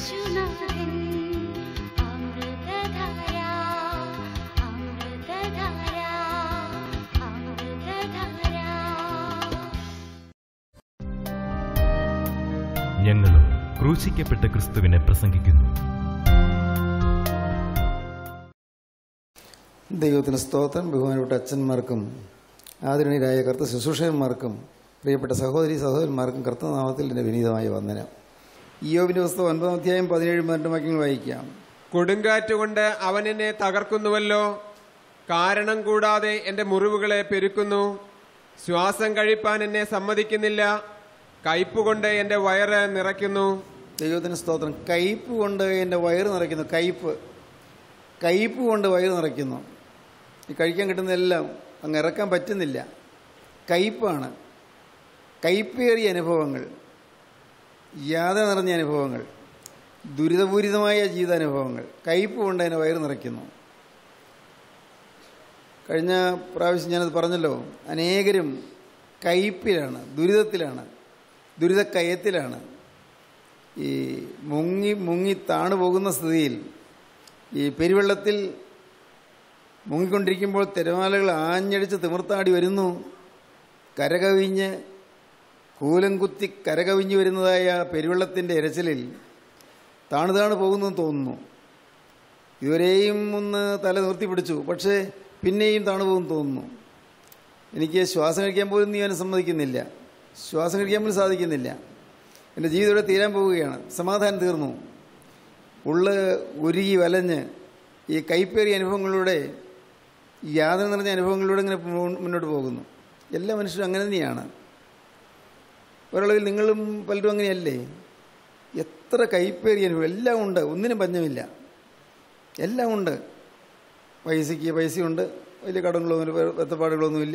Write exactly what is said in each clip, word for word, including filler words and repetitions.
യേശുനാഥൻ അമൃതധാര അമൃതധാര അമൃതധാര. ഞങ്ങളും ക്രൂശിക്കപ്പെട്ട ക്രിസ്തുവിനെ പ്രസംഗിക്കുന്നു. ദൈവത്തിന് സ്തോത്രം. ബഹുമാനപ്പെട്ട അച്ഛന്മാർക്കും ആദരണീയരായ കർത്ത ശുശ്രൂഷകന്മാർക്കും പ്രിയപ്പെട്ട സഹോദരി സഹോദരന്മാർക്കും കർത്തനാമത്തിൽ എൻ്റെ വിനീതമായ വന്ദനം. ഇയ്യോബിന്റെ പുസ്തകം ഒൻപതാം അധ്യായം പതിനേഴ് പതിനെട്ട് വാക്യങ്ങൾ വായിക്കാം. കൊടുങ്കാറ്റുകൊണ്ട് അവൻ എന്നെ തകർക്കുന്നുവല്ലോ, കാരണം കൂടാതെ എന്റെ മുറിവുകളെ പെരുക്കുന്നു. ശ്വാസം കഴിപ്പാൻ എന്നെ സമ്മതിക്കുന്നില്ല, കയ്പുകൊണ്ട് എന്റെ വയറ് നിറയ്ക്കുന്നു. ദൈവത്തിന് സ്തോത്രം. കയ്പ് കൊണ്ട് എൻ്റെ വയറ് നിറയ്ക്കുന്നു. കയ്പ് കയ്പ് കൊണ്ട് വയറ് നിറയ്ക്കുന്നു. ഈ കഴിക്കാൻ കിട്ടുന്നതെല്ലാം അങ്ങ് ഇറക്കാൻ പറ്റുന്നില്ല. കയ്പാണ്. കയ്പേറിയ അനുഭവങ്ങൾ, യാതന നിറഞ്ഞ അനുഭവങ്ങൾ, ദുരിതപൂരിതമായ ജീവിതാനുഭവങ്ങൾ കയ്പ് കൊണ്ട് അതിനെ വയറ് നിറയ്ക്കുന്നു. കഴിഞ്ഞ പ്രാവശ്യം ഞാനത് പറഞ്ഞല്ലോ, അനേകരും കയ്പിലാണ്, ദുരിതത്തിലാണ്, ദുരിതക്കയത്തിലാണ്. ഈ മുങ്ങി മുങ്ങി താണു പോകുന്ന സ്ഥിതിയിൽ, ഈ പെരുവെള്ളത്തിൽ മുങ്ങിക്കൊണ്ടിരിക്കുമ്പോൾ തിരമാലകൾ ആഞ്ഞടിച്ച് തിമിർത്താടി വരുന്നു. കരകവിഞ്ഞ് കൂലം കുത്തി കരകവിഞ്ഞ് വരുന്നതായ പെരുവെള്ളത്തിൻ്റെ ഇരച്ചിലിൽ താണു താണു പോകുന്നു തോന്നുന്നു. ഇതുവരെയും ഒന്ന് തല നിർത്തി പിടിച്ചു, പക്ഷേ പിന്നെയും താണു പോകുന്നു തോന്നുന്നു. എനിക്ക് ശ്വാസം കഴിക്കാൻ പോലും നീ അവനെ സമ്മതിക്കുന്നില്ല, ശ്വാസം കഴിക്കാൻ പോലും സാധിക്കുന്നില്ല. എൻ്റെ ജീവിതം ഇവിടെ തീരാൻ പോവുകയാണ്, സമാധാനം തീർന്നു. ഉള്ള് ഉരുകി വലഞ്ഞ് ഈ കൈപ്പേറിയ അനുഭവങ്ങളിലൂടെ, യാതന നിറഞ്ഞ അനുഭവങ്ങളിലൂടെ ഇങ്ങനെ മുന്നോട്ട് പോകുന്നു. എല്ലാ മനുഷ്യരും അങ്ങനെ തന്നെയാണ്. ഒരളവിൽ നിങ്ങളും പലരും അങ്ങനെയല്ലേ? എത്ര കൈപ്പേറിയ അനുഭവം, എല്ലാം ഉണ്ട്, ഒന്നിനും പഞ്ഞമില്ല, എല്ലാം ഉണ്ട്. പൈസയ്ക്ക് പൈസയുണ്ട്, വലിയ കടങ്ങളൊന്നും വെത്തപ്പാടുകളൊന്നുമില്ല,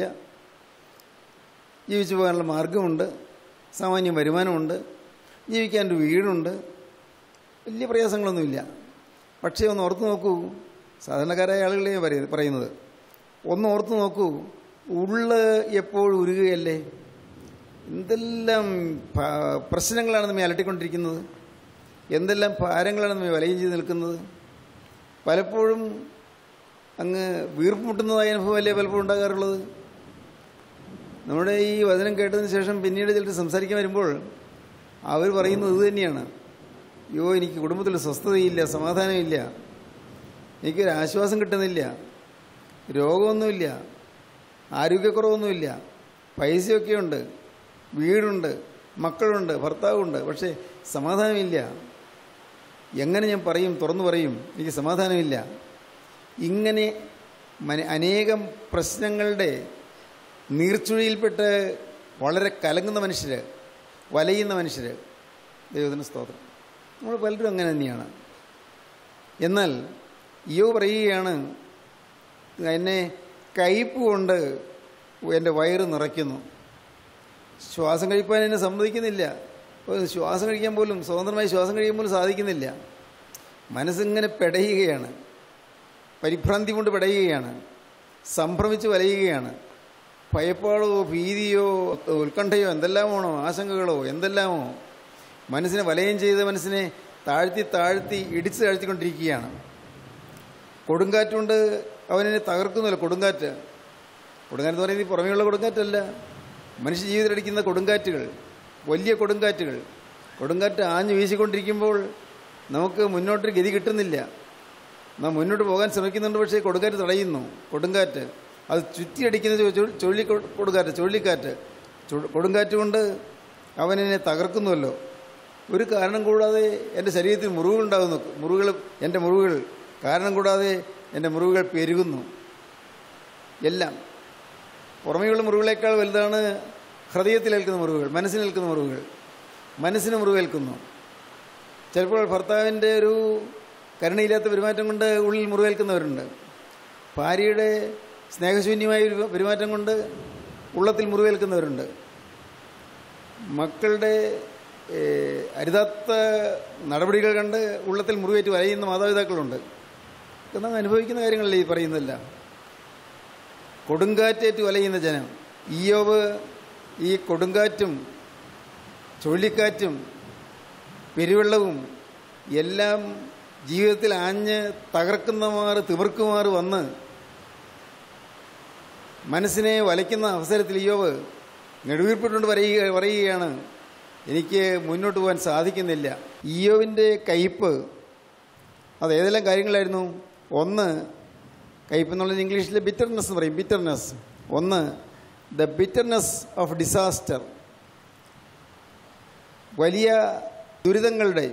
ജീവിച്ചു പോകാനുള്ള മാർഗമുണ്ട്, സാമാന്യ വരുമാനമുണ്ട്, ജീവിക്കാനൊരു വീടുണ്ട്, വലിയ പ്രയാസങ്ങളൊന്നുമില്ല. പക്ഷേ ഒന്ന് ഓർത്തു നോക്കൂ, സാധാരണക്കാരായ ആളുകളെയാണ് പറയ പറയുന്നത് ഒന്ന് ഓർത്തു നോക്കൂ, ഉള്ള് എപ്പോഴും ഉരുകയല്ലേ? എന്തെല്ലാം പ്രശ്നങ്ങളാണ് നമ്മെ അലട്ടിക്കൊണ്ടിരിക്കുന്നത്, എന്തെല്ലാം ഭാരങ്ങളാണ് നമ്മെ വലയം ചെയ്ത് നിൽക്കുന്നത്. പലപ്പോഴും അങ്ങ് വീർപ്പ് മുട്ടുന്നതായ അനുഭവമല്ലേ പലപ്പോഴും ഉണ്ടാകാറുള്ളത്. നമ്മുടെ ഈ വചനം കേട്ടതിന് ശേഷം പിന്നീട് ചിലർ സംസാരിക്കാൻ വരുമ്പോൾ അവർ പറയുന്നത് ഇത് തന്നെയാണ്. അയ്യോ, എനിക്ക് കുടുംബത്തിൽ സ്വസ്ഥതയില്ല, സമാധാനമില്ല, എനിക്കൊരു ആശ്വാസം കിട്ടുന്നില്ല, രോഗമൊന്നുമില്ല, ആരോഗ്യക്കുറവൊന്നുമില്ല, പൈസയൊക്കെയുണ്ട്, വീടുണ്ട്, മക്കളുണ്ട്, ഭർത്താവുണ്ട്, പക്ഷേ സമാധാനമില്ല. എങ്ങനെ ഞാൻ പറയും, തുറന്നു പറയും, എനിക്ക് സമാധാനമില്ല. ഇങ്ങനെ അനേകം പ്രശ്നങ്ങളുടെ നീർച്ചുഴിയിൽപ്പെട്ട് വളരെ കലങ്ങുന്ന മനുഷ്യർ, വലയുന്ന മനുഷ്യർ. ദൈവത്തിന് സ്തോത്രം. നമ്മൾ പലരും അങ്ങനെ തന്നെയാണ്. എന്നാൽ ഇയ്യോബ് പറയുകയാണ്, എന്നെ കയ്പ് കൊണ്ട് എൻ്റെ വയറ് നിറയ്ക്കുന്നു, ശ്വാസം കഴിപ്പാൻ എന്നെ സമ്മതിക്കുന്നില്ല. ശ്വാസം കഴിക്കാൻ പോലും, സ്വതന്ത്രമായി ശ്വാസം കഴിക്കാൻ പോലും സാധിക്കുന്നില്ല. മനസ്സിങ്ങനെ പെടയുകയാണ്, പരിഭ്രാന്തി കൊണ്ട് പെടയുകയാണ്, സംഭ്രമിച്ച് വലയുകയാണ്. ഭയപ്പാടോ ഭീതിയോ ഉത്കണ്ഠയോ എന്തെല്ലാമാണോ, ആശങ്കകളോ എന്തെല്ലാമോ മനസ്സിനെ വലയം ചെയ്ത് മനസ്സിനെ താഴ്ത്തി താഴ്ത്തി ഇടിച്ച് താഴ്ത്തിക്കൊണ്ടിരിക്കുകയാണ്. കൊടുങ്കാറ്റുകൊണ്ട് അവനെ തകർക്കുന്നില്ല. കൊടുങ്കാറ്റ് കൊടുങ്കാറ്റ് എന്ന് പറയുന്നത് പുറമേയുള്ള കൊടുങ്കാറ്റല്ല, മനുഷ്യ ജീവിതത്തിലടിക്കുന്ന കൊടുങ്കാറ്റുകൾ, വലിയ കൊടുങ്കാറ്റുകൾ. കൊടുങ്കാറ്റ് ആഞ്ഞു വീശിക്കൊണ്ടിരിക്കുമ്പോൾ നമുക്ക് മുന്നോട്ടൊരു ഗതി കിട്ടുന്നില്ല. നാം മുന്നോട്ട് പോകാൻ ശ്രമിക്കുന്നുണ്ട്, പക്ഷേ കൊടുങ്കാറ്റ് തടയുന്നു. കൊടുങ്കാറ്റ് അത് ചുറ്റിയടിക്കുന്ന ചുഴലി കൊടുങ്കാറ്റ്, ചുഴലിക്കാറ്റ്. കൊടുങ്കാറ്റ് കൊണ്ട് അവനെന്നെ തകർക്കുന്നുവല്ലോ. ഒരു കാരണം കൂടാതെ എൻ്റെ ശരീരത്തിൽ മുറിവുകളുണ്ടാകുന്നു. മുറിവുകൾ എൻ്റെ മുറിവുകൾ കാരണം കൂടാതെ എൻ്റെ മുറിവുകൾ പെരുകുന്നു. എല്ലാം പുറമേയുള്ള മുറിവുകളേക്കാൾ വലുതാണ് ഹൃദയത്തിലേൽക്കുന്ന മുറിവുകൾ, മനസ്സിനേൽക്കുന്ന മുറിവുകൾ. മനസ്സിന് മുറിവേൽക്കുന്നു. ചിലപ്പോൾ ഭർത്താവിൻ്റെ ഒരു കരുണയില്ലാത്ത പെരുമാറ്റം കൊണ്ട് ഉള്ളിൽ മുറിവേൽക്കുന്നവരുണ്ട്. ഭാര്യയുടെ സ്നേഹശൂന്യമായ ഒരു പെരുമാറ്റം കൊണ്ട് ഉള്ളത്തിൽ മുറിവേൽക്കുന്നവരുണ്ട്. മക്കളുടെ അരുതാത്ത നടപടികൾ കണ്ട് ഉള്ളത്തിൽ മുറിവേറ്റ് വലയുന്ന മാതാപിതാക്കളുണ്ട്. നാം അനുഭവിക്കുന്ന കാര്യങ്ങളല്ലേ ഈ പറയുന്നില്ല. കൊടുങ്കാറ്റേറ്റ് വലയുന്ന ജനം. ഇയ്യോബ് ഈ കൊടുങ്കാറ്റും ചുഴലിക്കാറ്റും പെരുവെള്ളവും എല്ലാം ജീവിതത്തിൽ ആഞ്ഞ് തകർക്കുന്നമാറ് തിമിർക്കുമാറ് വന്ന് മനസ്സിനെ വലയ്ക്കുന്ന അവസരത്തിൽ ഇയ്യോബ് നെടുവീർപ്പിട്ടുകൊണ്ട് പറയുക പറയുകയാണ് എനിക്ക് മുന്നോട്ട് പോകാൻ സാധിക്കുന്നില്ല. ഇയ്യോബിൻ്റെ കയ്പ് അത് ഏതെല്ലാം കാര്യങ്ങളായിരുന്നു? ഒന്ന്, കയ്പ് എന്നുള്ളത് ഇംഗ്ലീഷിൽ ബിറ്റർനെസ് എന്ന് പറയും, ബിറ്റർനെസ്. ഒന്ന്, ദ ബിറ്റർനെസ് ഓഫ് ഡിസാസ്റ്റർ, വലിയ ദുരിതങ്ങളുടെ,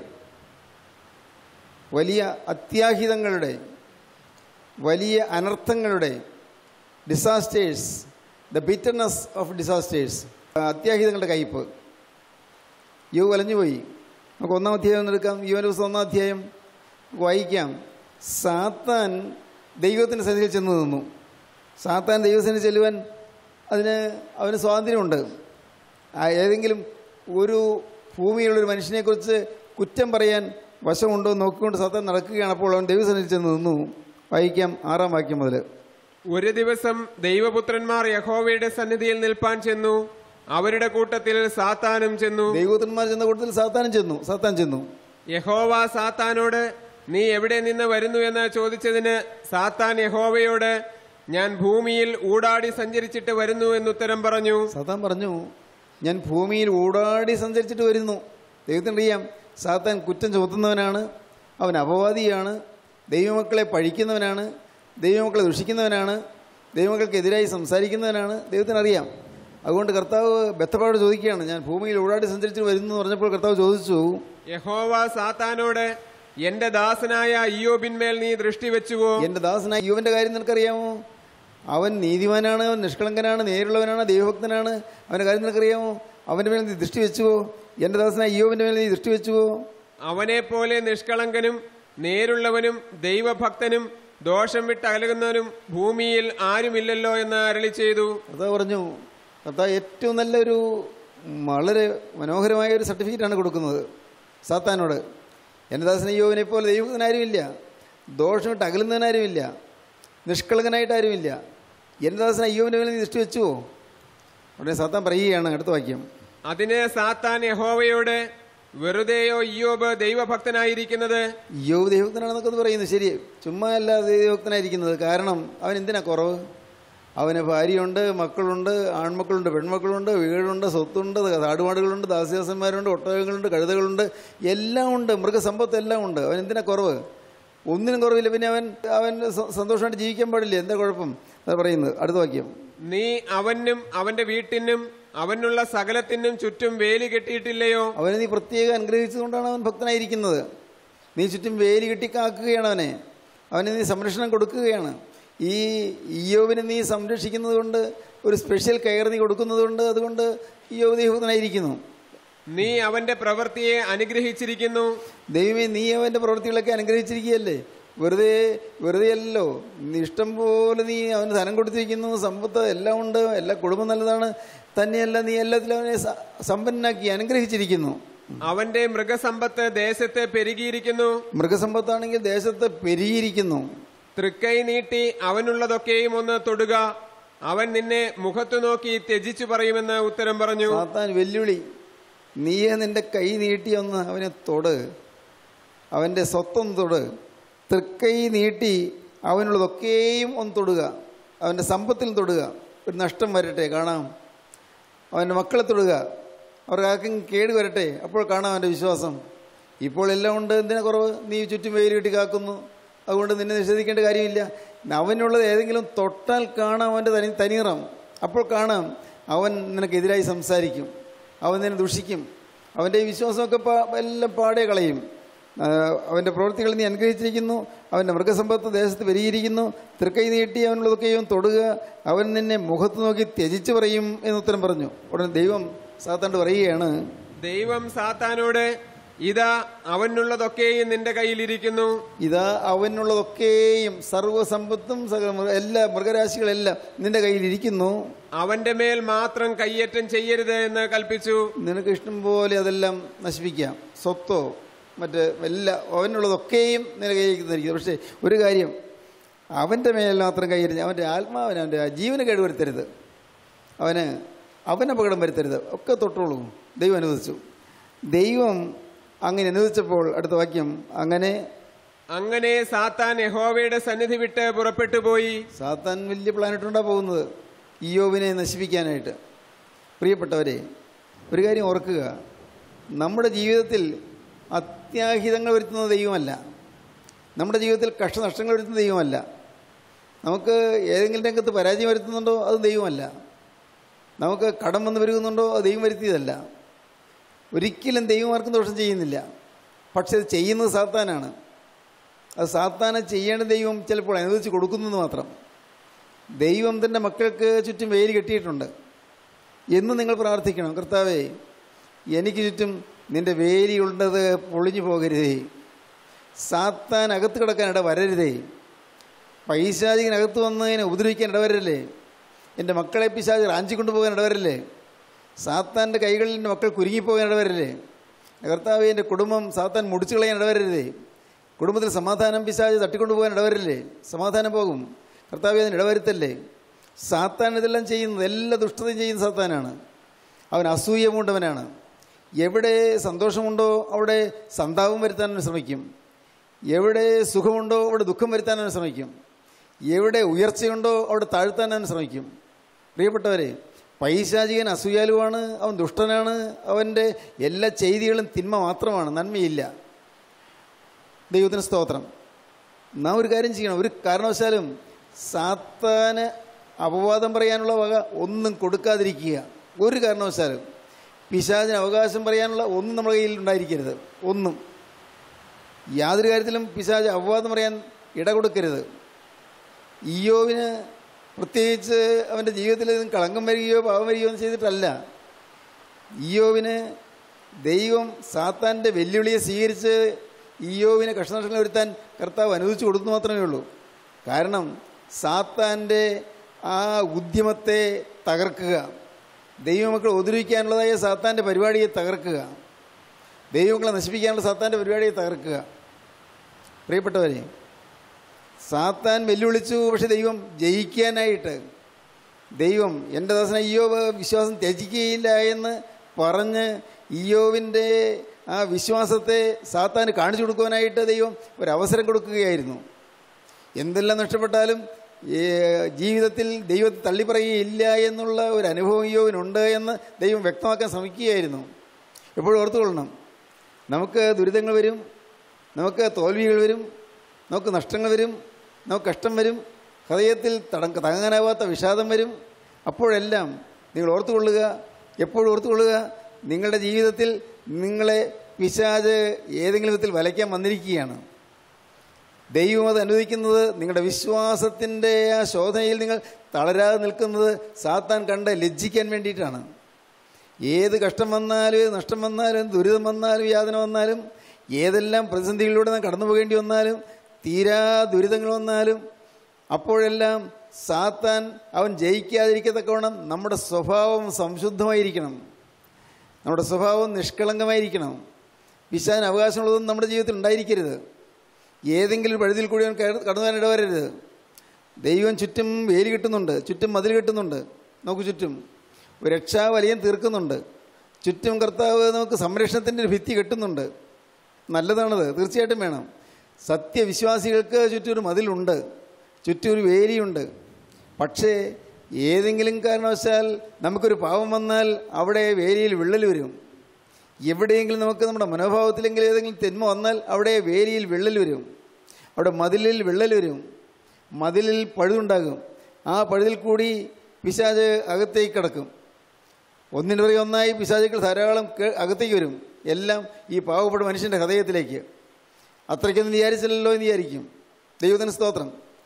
വലിയ അത്യാഹിതങ്ങളുടെ, വലിയ അനർത്ഥങ്ങളുടെ, disasters, the bitterness of disasters, അത്യാഹിതങ്ങളുടെ കയ്പ്. യോ വലഞ്ഞുപോയി. നമുക്ക് ഒന്നാം അധ്യായം എടുക്കാം. യോന്റെ പുസ്തകം ഒന്നാം അധ്യായം വായിക്കാം. സാത്താൻ ദൈവത്തിൻ്റെ സന്നിധിയിൽ ചെന്ന് നിന്നു. സാത്താൻ ദൈവത്തിന് ചെല്ലുവാൻ അതിന് അവന് സ്വാതന്ത്ര്യമുണ്ട്. ഏതെങ്കിലും ഒരു ഭൂമിയിലുള്ളൊരു മനുഷ്യനെക്കുറിച്ച് കുറ്റം പറയാൻ വശമുണ്ടോ നോക്കിക്കൊണ്ട് സാത്താൻ നടക്കുകയാണ്. അപ്പോൾ അവൻ ദൈവസന്നിധിയിൽ ചെന്ന് നിന്നു. വായിക്കാം ആറാം വാക്യം മുതൽ. ഒരു ദിവസം ദൈവപുത്രന്മാർ യഹോവയുടെ സന്നിധിയിൽ നിൽപ്പാൻ ചെന്നു. അവരുടെ കൂട്ടത്തിൽ സാത്താനും ചെന്നു. ദൈവപുത്രന്മാർ ചെന്ന കൂട്ടത്തിൽ സാത്താനും ചെന്നു. സാത്താൻ ചെന്നു. യഹോവ സാത്താനോട് നീ എവിടെ നിന്ന് വരുന്നു എന്ന് ചോദിച്ചതിന് സാത്താൻ യഹോവയോട് ഞാൻ ഭൂമിയിൽ ഊടാടി സഞ്ചരിച്ചിട്ട് വരുന്നു എന്നുത്തരം പറഞ്ഞു. സാത്താൻ പറഞ്ഞു, ഞാൻ ഭൂമിയിൽ ഊടാടി സഞ്ചരിച്ചിട്ട് വരുന്നു. ദൈവത്തിനറിയാം സാത്താൻ കുറ്റം ചുമത്തുന്നവനാണ്, അവൻ അപവാദിയാണ്, ദൈവമക്കളെ പഴിക്കുന്നവനാണ്, ദൈവമക്കളെ ദുഷിക്കുന്നവനാണ്, ദൈവമക്കൾക്കെതിരായി സംസാരിക്കുന്നവനാണ്. ദൈവത്തിനറിയാം. അതുകൊണ്ട് കർത്താവ് ബദ്ധപ്പാട് ചോദിക്കുകയാണ്, ഞാൻ ഭൂമിയിൽ ഊടാടി സഞ്ചരിച്ചിട്ട് വരുന്നു എന്ന് പറഞ്ഞപ്പോൾ കർത്താവ് ചോദിച്ചു, യഹോവ സാത്താനോട് എന്റെ ദാസനായ ഇയ്യോബിന്മേൽ നീ ദൃഷ്ടി വെച്ചുവോ? എന്റെ ദാസനായ ഇയ്യോബിന്റെ കാര്യം നിനക്കറിയാമോ? അവൻ നീതിമാനാണ്, അവൻ നിഷ്കളങ്കനാണ്, നേരുള്ളവനാണ്, ദൈവഭക്തനാണ്. അവന്റെ കാര്യം നിനക്കറിയാമോ? അവന്റെ മേൽ നീ ദൃഷ്ടി വെച്ചുവോ? എന്റെ ദാസനായ ഇയ്യോബിന്റെ മേൽ നീ ദൃഷ്ടി വെച്ചുവോ? അവനെ പോലെ നിഷ്കളങ്കനും നേരുള്ളവനും ദൈവഭക്തനും ദോഷം വിട്ട് അകലുന്നവനും ഭൂമിയിൽ ആരുമില്ലല്ലോ എന്ന് അരുളി ചെയ്തു. കർത്താവ് പറഞ്ഞു, കർത്താവ് ഏറ്റവും നല്ലൊരു വളരെ മനോഹരമായ ഒരു സർട്ടിഫിക്കറ്റാണ് കൊടുക്കുന്നത് സാത്താനോട്. എൻ്റെ ദാസന ഇയ്യോബിനെ പോലെ ദൈവത്തിനാരുമില്ല, ദോഷം വിട്ട് അകലുന്നതിനാരുമില്ല, നിഷ്കളങ്കനായിട്ട് ആരുമില്ല. എൻ്റെ ദാസന ഇയ്യോബിൻ്റെ മേലെ നീ ദൃഷ്ടി വെച്ചുവോ? ഉടനെ സാത്താൻ പറയുകയാണ്, അടുത്ത വാക്യം. അതിന് സാത്താൻ യഹോവയോട് വെറുതെയോ ഇയ്യോബ് ദൈവഭക്തനായിരിക്കുന്നത്? ഇയ്യോബ് ദൈവഭക്തനാണെന്നൊക്കെ പറയുന്നു. ശരി, ചുമ്മാ അല്ല ദൈവഭക്തനായിരിക്കുന്നത്. കാരണം അവൻ എന്തിനാ കുറവ്? അവന് ഭാര്യയുണ്ട്, മക്കളുണ്ട്, ആൺമക്കളുണ്ട്, പെൺമക്കളുണ്ട്, വീടുണ്ട്, സ്വത്തുണ്ട്, ആടുമാടുകളുണ്ട്, ദാസ്യദാസന്മാരുണ്ട്, ഒട്ടകങ്ങളുണ്ട്, കഴുതകളുണ്ട്, എല്ലാം ഉണ്ട്, മൃഗസമ്പത്ത് എല്ലാം ഉണ്ട്. അവൻ എന്തിനാ കുറവ്? ഒന്നിനും കുറവില്ല. പിന്നെ അവൻ അവൻ സന്തോഷമായിട്ട് ജീവിക്കാൻ പാടില്ല. എന്താ കുഴപ്പം? അത് പറയുന്നത് അടുത്ത വാക്യം. നീ അവനും അവന്റെ വീട്ടിനും അവനുള്ള സകലത്തിനും ചുറ്റും വേലി കെട്ടിയിട്ടില്ലയോ? അവനെ നീ പ്രത്യേകം അനുഗ്രഹിച്ചുകൊണ്ടാണ് അവൻ ഭക്തനായിരിക്കുന്നത്. നീ ചുറ്റും വേലി കെട്ടിക്കാക്കുകയാണ് അവനെ. അവന് നീ സംരക്ഷണം കൊടുക്കുകയാണ്. ഈ ഇയ്യോബിനെ നീ സംരക്ഷിക്കുന്നത് കൊണ്ട്, ഒരു സ്പെഷ്യൽ കെയർ നീ കൊടുക്കുന്നത് കൊണ്ട്, അതുകൊണ്ട് ഇയ്യോബ് ദൈവഭക്തനായിരിക്കുന്നു. നീ അവന്റെ പ്രവൃത്തിയെ അനുഗ്രഹിച്ചിരിക്കുന്നു. ദൈവമേ, നീ അവന്റെ പ്രവൃത്തികളൊക്കെ അനുഗ്രഹിച്ചിരിക്കുകയല്ലേ. വെറുതെ വെറുതെ അല്ലല്ലോ. നീ ഇഷ്ടം പോലെ നീ അവന് ധനം കൊടുത്തിരിക്കുന്നു, സമ്പത്ത് എല്ലാം ഉണ്ട്, എല്ലാ കുടുംബം നല്ലതാണ്. തന്നെയല്ല, നീ എല്ലാത്തിലും അവനെ സമ്പന്നനാക്കി അനുഗ്രഹിച്ചിരിക്കുന്നു. അവന്റെ മൃഗസമ്പത്ത് ദേശത്തെ പെരുകിയിരിക്കുന്നു. മൃഗസമ്പത്താണെങ്കിൽ ദേശത്ത് പെരുകിയിരിക്കുന്നു. തൃക്കൈ നീട്ടി അവനുള്ളതൊക്കെയും ഒന്ന് തൊടുക, അവൻ നിന്നെ മുഖത്തു നോക്കി ത്യജിച്ചു പറയുമെന്ന് ഉത്തരം പറഞ്ഞു. സാത്താൻ വെല്ലുവിളി, നീയെ നിന്റെ കൈ നീട്ടി ഒന്ന് അവനെ തൊട്, അവന്റെ സ്വത്തൊന്ന് തൊട്. തൃക്കൈ നീട്ടി അവനുള്ളതൊക്കെയും ഒന്ന് തൊടുക, അവന്റെ സമ്പത്തിൽ തൊടുക. ഒരു നഷ്ടം വരട്ടെ, കാണാം. അവൻ്റെ മക്കളെ തൊടുക, അവർക്ക് ആർക്കും കേട് വരട്ടെ, അപ്പോൾ കാണാം അവൻ്റെ വിശ്വാസം. ഇപ്പോൾ എല്ലാം ഉണ്ട്, എന്തിനാ കുറവ്? നീ ചുറ്റും വെയിൽ കിട്ടി കാക്കുന്നു, അതുകൊണ്ട് നിന്നെ നിഷേധിക്കേണ്ട കാര്യമില്ല. അവനുള്ളത് ഏതെങ്കിലും തൊട്ടാൽ കാണാം അവൻ്റെ തനി തനിനിറം. അപ്പോൾ കാണാം അവൻ നിനക്കെതിരായി സംസാരിക്കും, അവൻ നിന്നെ ദുഷിക്കും, അവൻ്റെ ഈ വിശ്വാസമൊക്കെ പാ എല്ലാം പാടെ കളയും. അവൻ്റെ പ്രവൃത്തികൾ നീ അനുഗ്രഹിച്ചിരിക്കുന്നു, അവൻ്റെ മൃഗസമ്പത്ത് ദേശത്ത് പെരുകിയിരിക്കുന്നു. തൃക്കൈ നീട്ടി അവനുള്ളതൊക്കെയും തൊടുക, അവൻ നിന്നെ മുഖത്ത് നോക്കി ത്യജിച്ചു പറയും എന്ന് ഉത്തരം പറഞ്ഞു. ഉടനെ ദൈവം സാത്താനോട് പറയുകയാണ്, ദൈവം സാത്താനോട് ഇതാ അവനുള്ളതൊക്കെയും നിന്റെ കയ്യിലിരിക്കുന്നു. ഇതാ അവനുള്ളതൊക്കെയും സർവ്വസമ്പത്തും എല്ലാ മൃഗരാശികളെല്ലാം നിന്റെ കയ്യിലിരിക്കുന്നു. അവന്റെ മേൽ മാത്രം കയ്യേറ്റം ചെയ്യരുത് എന്ന് കൽപ്പിച്ചു. നിനക്ക് ഇഷ്ടം പോലെ അതെല്ലാം നശിപ്പിക്കാം, സ്വത്തോ മറ്റ് എല്ലാ അവനുള്ളതൊക്കെയും നിന്റെ കയ്യിരിക്കുന്നതായിരിക്കും. പക്ഷേ ഒരു കാര്യം, അവൻ്റെ മേൽ മാത്രം കയ്യേറ്റം, അവൻ്റെ ആത്മാവിന്, അവൻ്റെ ജീവന് കേടുവരുത്തരുത്, അവന് അവനപകടം വരുത്തരുത്, ഒക്കെ തൊട്ടോളൂ. ദൈവം അനുവദിച്ചു. ദൈവം അങ്ങനെ അനുവദിച്ചപ്പോൾ അടുത്ത വാക്യം, അങ്ങനെ അങ്ങനെ സാത്താൻ യഹോവയുടെ സന്നിധി വിട്ട് പുറപ്പെട്ടു പോയി. സാത്താൻ വലിയ പ്ലാനിട്ടുണ്ടാ പോകുന്നത് ഇയ്യോബിനെ നശിപ്പിക്കാനായിട്ട്. പ്രിയപ്പെട്ടവരെ, ഒരു കാര്യം ഓർക്കുക, നമ്മുടെ ജീവിതത്തിൽ അത്യാഹിതങ്ങൾ വരുത്തുന്ന ദൈവമല്ല, നമ്മുടെ ജീവിതത്തിൽ കഷ്ടനഷ്ടങ്ങൾ വരുത്തുന്ന ദൈവമല്ല, നമുക്ക് ഏതെങ്കിലും രംഗത്ത് പരാജയം വരുത്തുന്നുണ്ടോ അത് ദൈവമല്ല, നമുക്ക് കടം വന്ന് പെരുകുന്നുണ്ടോ അത് ദൈവം വരുത്തിയതല്ല. ഒരിക്കലും ദൈവം ആർക്കും ദോഷം ചെയ്യുന്നില്ല. പക്ഷെ അത് ചെയ്യുന്നത് സാത്താനാണ്. അത് സാത്താനെ ചെയ്യേണ്ട ദൈവം ചിലപ്പോൾ അനുവദിച്ച് കൊടുക്കുന്നത് മാത്രം. ദൈവം തൻ്റെ മക്കൾക്ക് ചുറ്റും വേലി കെട്ടിയിട്ടുണ്ട്. എന്ന് നിങ്ങൾ പ്രാർത്ഥിക്കണം, കർത്താവേ എനിക്ക് ചുറ്റും നിൻ്റെ വേലിയുള്ളത് പൊളിഞ്ഞു പോകരുതേ, സാത്താൻ അകത്ത് കിടക്കാൻ ഇട വരരുതേ, പൈശാചികനകത്ത് വന്നതിനെ ഉപദ്രവിക്കാൻ ഇടവരല്ലേ, എൻ്റെ മക്കളെ പിശാച് റാഞ്ചിക്കൊണ്ടു പോകാൻ ഇടവരല്ലേ, സാത്താൻ്റെ കൈകളിൽ എൻ്റെ മക്കൾ കുരുങ്ങിപ്പോകാൻ ഇടവരല്ലേ, കർത്താവേ എൻ്റെ കുടുംബം സാത്താൻ മുടിച്ചു കളയാൻ ഇടവരരുതേ, കുടുംബത്തിൽ സമാധാനം പിശാച് തട്ടിക്കൊണ്ടു പോകാൻ ഇടവരല്ലേ, സമാധാനം പോകും, കർത്താവേ അതിന് ഇടവരുത്തല്ലേ. സാത്താൻ ഇതെല്ലാം ചെയ്യുന്നത്, എല്ലാ ദുഷ്ടതയും ചെയ്യുന്ന സാത്താനാണ്. അവൻ അസൂയ പൂണ്ടവനാണ്. എവിടെ സന്തോഷമുണ്ടോ അവിടെ സന്താപം വരുത്താൻ അവൻ ശ്രമിക്കും, എവിടെ സുഖമുണ്ടോ അവിടെ ദുഃഖം വരുത്താൻ അവൻ ശ്രമിക്കും, എവിടെ ഉയർച്ചയുണ്ടോ അവിടെ താഴ്ത്താൻ അവൻ ശ്രമിക്കും. പ്രിയപ്പെട്ടവരെ, പൈശാചികൻ അസൂയാലുവാണ്, അവൻ ദുഷ്ടനാണ്, അവൻ്റെ എല്ലാ ചെയ്തികളും തിന്മ മാത്രമാണ്, നന്മയില്ല. ദൈവത്തിന് സ്തോത്രം. നാം ഒരു കാര്യം ചെയ്യണം, ഒരു കാരണവശാലും സാത്താന് അപവാദം പറയാനുള്ള വക ഒന്നും കൊടുക്കാതിരിക്കുക. ഒരു കാരണവശാലും പിശാചിന് അവകാശം പറയാനുള്ള ഒന്നും നമ്മുടെ കയ്യിൽ ഉണ്ടായിരിക്കരുത്. ഒന്നും, യാതൊരു കാര്യത്തിലും പിശാച് അപവാദം പറയാൻ ഇട കൊടുക്കരുത്. ഇയ്യോബിന് പ്രത്യേകിച്ച് അവൻ്റെ ജീവിതത്തിൽ കളങ്കം വരികയോ പാവം വരികയോ ഒന്നും ചെയ്തിട്ടല്ല. ഇയ്യോബിന് ദൈവം സാത്താൻ്റെ വെല്ലുവിളിയെ സ്വീകരിച്ച് ഇയ്യോബിനെ കഷ്ടനഷ്ടങ്ങൾ വരുത്താൻ കർത്താവ് അനുവദിച്ചു കൊടുത്തു മാത്രമേ ഉള്ളൂ. കാരണം സാത്താൻ്റെ ആ ഉദ്യമത്തെ തകർക്കുക, ദൈവമക്കളെ ഉപദ്രവിക്കാനുള്ളതായ സാത്താൻ്റെ പരിപാടിയെ തകർക്കുക, ദൈവങ്ങളെ നശിപ്പിക്കാനുള്ള സാത്താൻ്റെ പരിപാടിയെ തകർക്കുക. പ്രിയപ്പെട്ടവരെ, സാത്താൻ വെല്ലുവിളിച്ചു, പക്ഷെ ദൈവം ജയിക്കാനായിട്ട് ദൈവം എൻ്റെ ദാസന ഇയ്യോബ് വിശ്വാസം ത്യജിക്കുകയില്ല എന്ന് പറഞ്ഞ് ഇയ്യോബിൻ്റെ ആ വിശ്വാസത്തെ സാത്താന് കാണിച്ചു കൊടുക്കുവാനായിട്ട് ദൈവം ഒരവസരം കൊടുക്കുകയായിരുന്നു. എന്തെല്ലാം നഷ്ടപ്പെട്ടാലും ജീവിതത്തിൽ ദൈവത്തെ തള്ളിപ്പറയുകയില്ല എന്നുള്ള ഒരു അനുഭവം ഇയ്യോബിനുണ്ട് എന്ന് ദൈവം വ്യക്തമാക്കാൻ ശ്രമിക്കുകയായിരുന്നു. എപ്പോഴും ഓർത്തുകൊള്ളണം, നമുക്ക് ദുരിതങ്ങൾ വരും, നമുക്ക് തോൽവികൾ വരും, നമുക്ക് നഷ്ടങ്ങൾ വരും, നമുക്ക് കഷ്ടം വരും, ഹൃദയത്തിൽ തട തങ്ങാനാവാത്ത വിഷാദം വരും. അപ്പോഴെല്ലാം നിങ്ങൾ ഓർത്തുകൊള്ളുക, എപ്പോഴും ഓർത്തുകൊള്ളുക, നിങ്ങളുടെ ജീവിതത്തിൽ നിങ്ങളെ പിശാച് ഏതെങ്കിലും വിധത്തിൽ വലയ്ക്കാൻ വന്നിരിക്കുകയാണ്. ദൈവം അത് അനുവദിക്കുന്നത് നിങ്ങളുടെ വിശ്വാസത്തിൻ്റെ ആ ശോധനയിൽ നിങ്ങൾ തളരാതെ നിൽക്കുന്നത് സാത്താൻ കണ്ട് ലജ്ജിക്കാൻ വേണ്ടിയിട്ടാണ്. ഏത് കഷ്ടം വന്നാലും, ഏത് നഷ്ടം വന്നാലും, ദുരിതം വന്നാലും, യാതന വന്നാലും, ഏതെല്ലാം പ്രതിസന്ധികളിലൂടെ നാം കടന്നു പോകേണ്ടി വന്നാലും, തീരാ ദുരിതങ്ങൾ വന്നാലും, അപ്പോഴെല്ലാം സാത്താൻ അവൻ ജയിക്കാതിരിക്കത്തക്കവണ്ണം നമ്മുടെ സ്വഭാവം സംശുദ്ധമായിരിക്കണം, നമ്മുടെ സ്വഭാവം നിഷ്കളങ്കമായിരിക്കണം. പിശാചിന് അവകാശമുള്ളതൊന്നും നമ്മുടെ ജീവിതത്തിൽ ഉണ്ടായിരിക്കരുത്. ഏതെങ്കിലും പഴുതിൽ കൂടി അവൻ കടന്നു വരാൻ ഇടവരരുത്. ദൈവം ചുറ്റും വേലി കെട്ടുന്നുണ്ട്, ചുറ്റും മതിൽ കെട്ടുന്നുണ്ട്, നമുക്ക് ചുറ്റും ഒരു രക്ഷാവലയം തീർക്കുന്നുണ്ട്, ചുറ്റും കർത്താവ് നമുക്ക് സംരക്ഷണത്തിൻ്റെ ഒരു ഭിത്തി കെട്ടുന്നുണ്ട്. നല്ലതാണത്, തീർച്ചയായിട്ടും വേണം. സത്യവിശ്വാസികൾക്ക് ചുറ്റും ഒരു മതിലുണ്ട്, ചുറ്റും ഒരു വേലിയുണ്ട്. പക്ഷേ ഏതെങ്കിലും കാരണവശാൽ നമുക്കൊരു പാവം വന്നാൽ അവിടെ വേലിയിൽ വിള്ളൽ വരും. എവിടെയെങ്കിലും നമുക്ക് നമ്മുടെ മനോഭാവത്തിലെങ്കിലും ഏതെങ്കിലും തിന്മ വന്നാൽ അവിടെ വേലിയിൽ വിള്ളൽ വരും, അവിടെ മതിലിൽ വിള്ളൽ വരും, മതിലിൽ പഴുതുണ്ടാകും. ആ പഴുതിൽ കൂടി പിശാച് അകത്തേക്ക് കിടക്കും. ഒന്നിനു പുറകെ ഒന്നായി പിശാചുക്കൾ ധാരാളം അകത്തേക്ക് വരും, എല്ലാം ഈ പാവപ്പെട്ട മനുഷ്യൻ്റെ ഹൃദയത്തിലേക്ക്. അത്രയ്ക്കൊന്നും വിചാരിച്ചില്ലല്ലോ എന്ന് വിചാരിക്കും. ദൈവത്തിന് സ്തോത്രം.